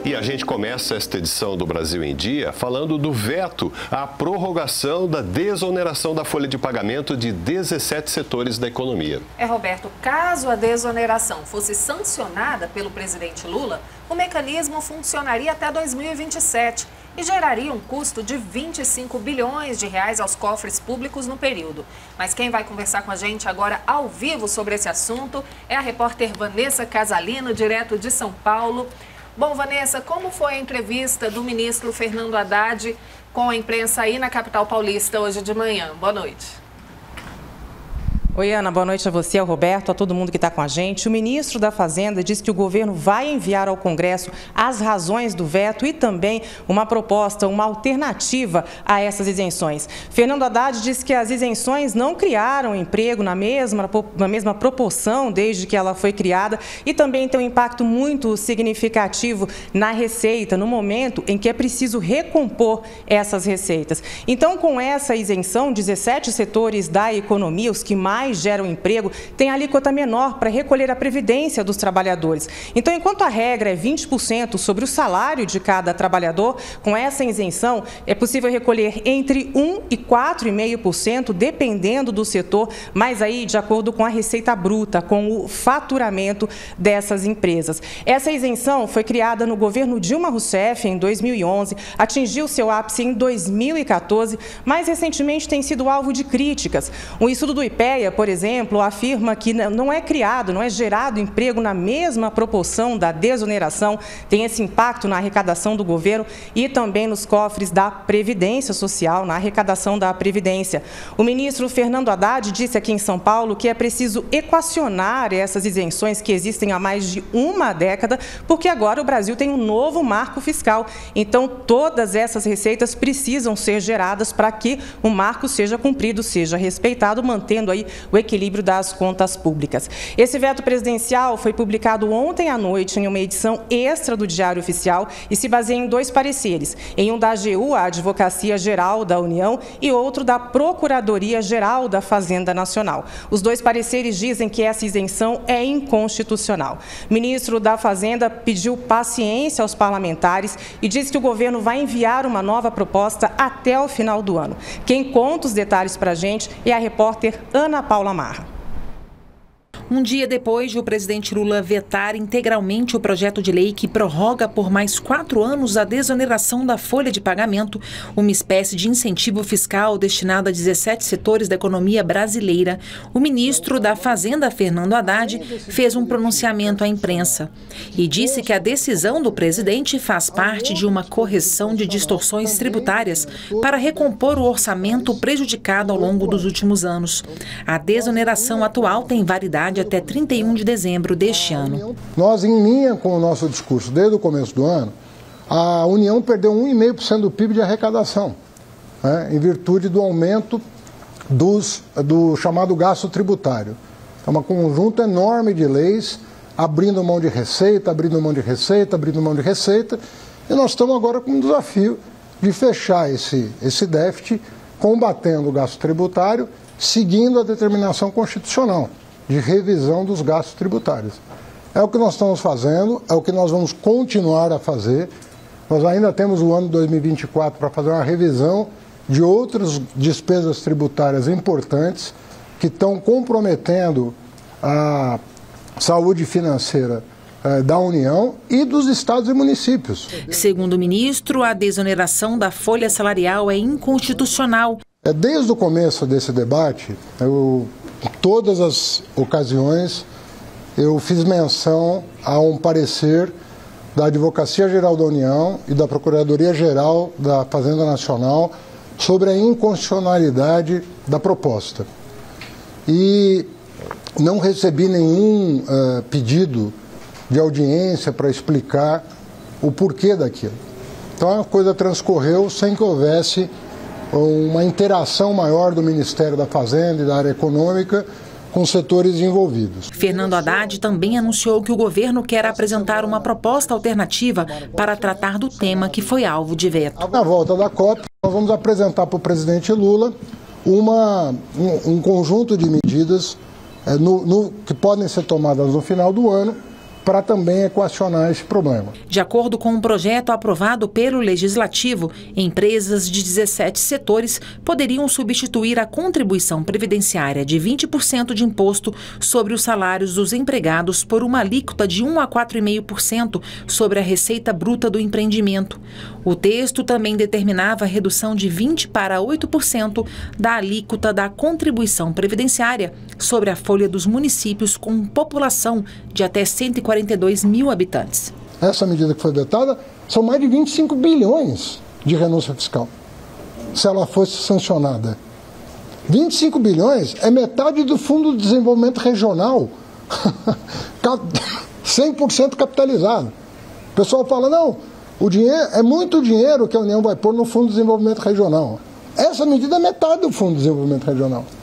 E a gente começa esta edição do Brasil em Dia falando do veto à prorrogação da desoneração da folha de pagamento de 17 setores da economia. Roberto, caso a desoneração fosse sancionada pelo presidente Lula, o mecanismo funcionaria até 2027 e geraria um custo de 25 bilhões de reais aos cofres públicos no período. Mas quem vai conversar com a gente agora ao vivo sobre esse assunto é a repórter Vanessa Casalino, direto de São Paulo. Bom, Vanessa, como foi a entrevista do ministro Fernando Haddad com a imprensa aí na capital paulista hoje de manhã? Boa noite. Oi, Ana, boa noite a você, ao Roberto, a todo mundo que está com a gente. O ministro da Fazenda disse que o governo vai enviar ao Congresso as razões do veto e também uma proposta, uma alternativa a essas isenções. Fernando Haddad disse que as isenções não criaram emprego na mesma proporção desde que ela foi criada e também tem um impacto muito significativo na receita, no momento em que é preciso recompor essas receitas. Então, com essa isenção, 17 setores da economia, os que mais geram emprego, tem alíquota menor para recolher a previdência dos trabalhadores. Então, enquanto a regra é 20% sobre o salário de cada trabalhador, com essa isenção é possível recolher entre 1% e 4,5%, dependendo do setor, mas aí de acordo com a receita bruta, com o faturamento dessas empresas. Essa isenção foi criada no governo Dilma Rousseff em 2011, atingiu seu ápice em 2014, mas recentemente tem sido alvo de críticas. Um estudo do IPEA, por exemplo, afirma que não é criado, não é gerado emprego na mesma proporção da desoneração, tem esse impacto na arrecadação do governo e também nos cofres da Previdência Social, na arrecadação da Previdência. O ministro Fernando Haddad disse aqui em São Paulo que é preciso equacionar essas isenções que existem há mais de uma década, porque agora o Brasil tem um novo marco fiscal. Então, todas essas receitas precisam ser geradas para que o marco seja cumprido, seja respeitado, mantendo aí o equilíbrio das contas públicas. Esse veto presidencial foi publicado ontem à noite em uma edição extra do Diário Oficial e se baseia em 2 pareceres, em um da AGU, a Advocacia Geral da União, e outro da Procuradoria Geral da Fazenda Nacional. Os 2 pareceres dizem que essa isenção é inconstitucional. O ministro da Fazenda pediu paciência aos parlamentares e disse que o governo vai enviar uma nova proposta até o final do ano. Quem conta os detalhes para a gente é a repórter Ana Paula Marra. Um dia depois de o presidente Lula vetar integralmente o projeto de lei que prorroga por mais 4 anos a desoneração da folha de pagamento, uma espécie de incentivo fiscal destinado a 17 setores da economia brasileira, o ministro da Fazenda, Fernando Haddad, fez um pronunciamento à imprensa e disse que a decisão do presidente faz parte de uma correção de distorções tributárias para recompor o orçamento prejudicado ao longo dos últimos anos. A desoneração atual tem validade até 31 de dezembro deste ano. Nós, em linha com o nosso discurso desde o começo do ano, a União perdeu 1,5% do PIB de arrecadação, né, em virtude do aumento do chamado gasto tributário. É um conjunto enorme de leis, abrindo mão de receita, abrindo mão de receita, abrindo mão de receita, e nós estamos agora com um desafio de fechar esse déficit, combatendo o gasto tributário, seguindo a determinação constitucional de revisão dos gastos tributários. É o que nós estamos fazendo, é o que nós vamos continuar a fazer. Nós ainda temos o ano 2024 para fazer uma revisão de outras despesas tributárias importantes que estão comprometendo a saúde financeira da União e dos estados e municípios. Segundo o ministro, a desoneração da folha salarial é inconstitucional. Desde o começo desse debate, em todas as ocasiões, eu fiz menção a um parecer da Advocacia Geral da União e da Procuradoria Geral da Fazenda Nacional sobre a inconstitucionalidade da proposta. E não recebi nenhum pedido de audiência para explicar o porquê daquilo. Então a coisa transcorreu sem que houvesse uma interação maior do Ministério da Fazenda e da área econômica com os setores envolvidos. Fernando Haddad também anunciou que o governo quer apresentar uma proposta alternativa para tratar do tema que foi alvo de veto. Na volta da COP, nós vamos apresentar para o presidente Lula um conjunto de medidas que podem ser tomadas no final do ano para também equacionar esse problema. De acordo com um projeto aprovado pelo Legislativo, empresas de 17 setores poderiam substituir a contribuição previdenciária de 20% de imposto sobre os salários dos empregados por uma alíquota de 1 a 4,5% sobre a receita bruta do empreendimento. O texto também determinava a redução de 20% para 8% da alíquota da contribuição previdenciária sobre a folha dos municípios com população de até 142 mil habitantes. Essa medida que foi vetada são mais de 25 bilhões de renúncia fiscal, se ela fosse sancionada. 25 bilhões é metade do Fundo de Desenvolvimento Regional, 100% capitalizado. O pessoal fala, não, o dinheiro é muito dinheiro que a União vai pôr no Fundo de Desenvolvimento Regional. Essa medida é metade do Fundo de Desenvolvimento Regional.